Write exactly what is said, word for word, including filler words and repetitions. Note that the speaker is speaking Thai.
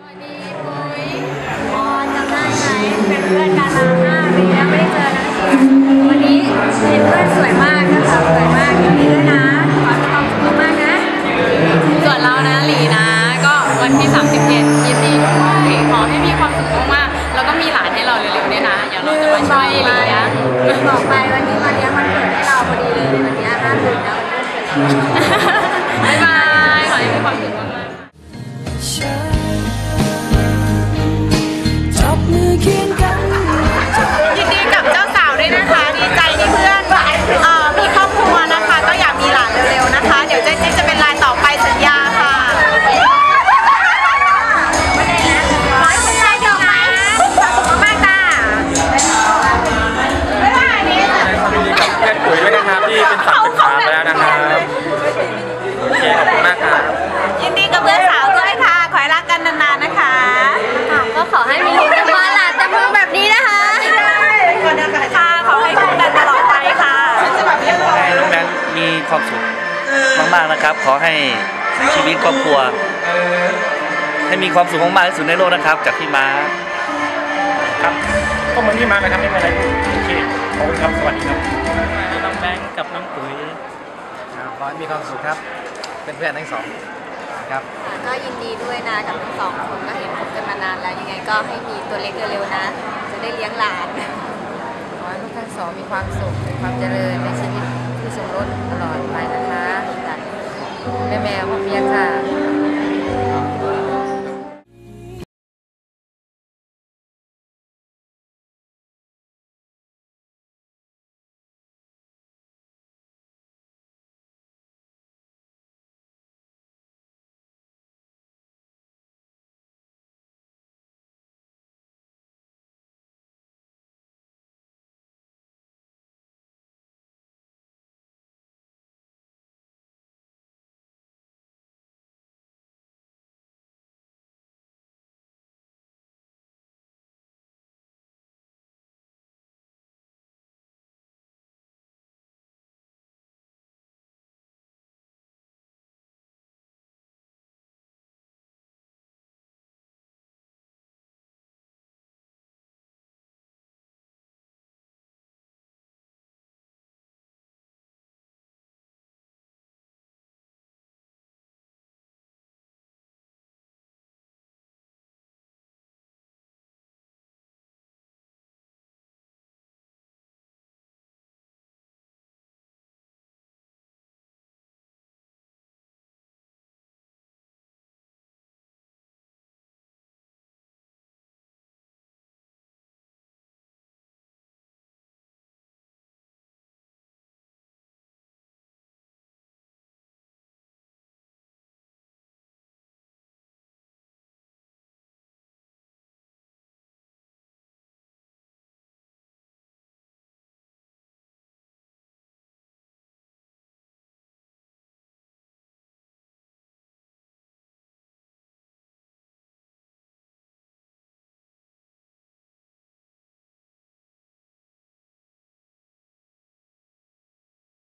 วัสดีปุ้ยพอจำได้ไหมเป็นเพื่อนกันมาห้าปีแล้วไม่ได้เจอกันทีวันนี้เห็นเพื่อนสวยมากก็สวยมากยินดีด้วยนะขอให้มีความสุขมากๆนะส่วนเรานะหลีนะก็วันที่สามสิบเอ็ดยินดีด้วยขอให้มีความสุขมากๆแล้วก็มีหลานให้เราเร็วๆด้วยนะเดี๋ยวเราจะมาช่วยหลีนะบอกไปวันนี้มาเลี้ยงวันเกิดให้เราพอดีเลยวันนี้ห้าปีแล้วบ๊ายบายขอให้มีความสุขมากๆยินดีกับเจ้าสาวด้วยนะคะดีใจที่เพื่อนเอ่อมีครอบครัวนะคะก็อยากมีหลานเร็วๆนะคะเดี๋ยวเจ๊จิ๊บจะเป็นรายต่อไปสัญญาค่ะขอให้คุณชายดอกไม้ความสุขมากๆจ้าไม่ว่าอันนี้ยินดีกับเพื่อนปุ๋ยด้วยนะครับที่เป็นสาวเป็นสาวไปแล้วนะครับโอเคขอบคุณมากครับยินดีกับเพื่อนสาวด้วยค่ะขอให้รักกันนานๆนะคะก็ขอให้มีลูกจะมาหลานจะมือแบบนี้นะคะค่ะขอให้คู่กันตลอดไปค่ะให้น้องแบงค์มีความสุขมากๆนะครับ ขอให้ชีวิตครอบครัว ให้มีความสุขมากๆที่สุดในโลกนะครับจากพี่ม้าครับก็เหมือนที่มานะครับไม่มีอะไรโอเคขอบคุณครับสวัสดีครับน้องแบงค์กับน้องปุ๋ยขอให้มีความสุขครับ เป็นเพื่อนทั้งสองครับก็ยินดีด้วยนะกับทั้งสองคนก็เห็นคบกันมานานแล้วยังไงก็ให้มีตัวเล็กเร็วๆนะ จะได้เลี้ยงหลานขอให้ลูกทั้งสองมีความสุขความเจริญในชีวิตที่สมรสตลอดไปนะคะจากแม่แมวพ่อเปียกค่ะ